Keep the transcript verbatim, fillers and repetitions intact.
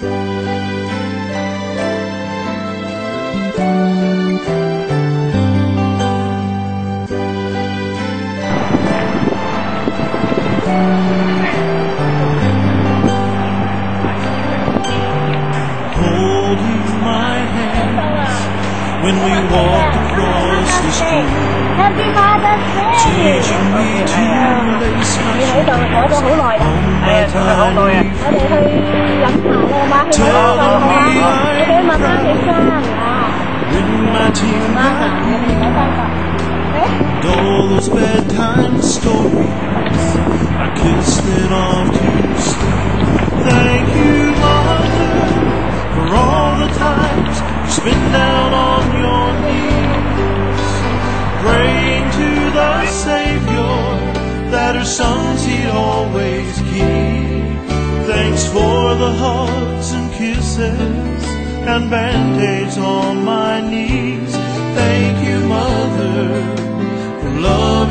Holding my hands when we walked across the street, teaching me to lace my shoes on my tiny feet, telling me I'm proud, written my tears and all those bedtime stories I kissed it off to sleep. Thank you, Mother, for all the times you spent down on your knees, praying to the Savior that her sons he'd always keep. Thanks for the hugs and kisses and band-aids on my knees. Thank you, Mother, for love.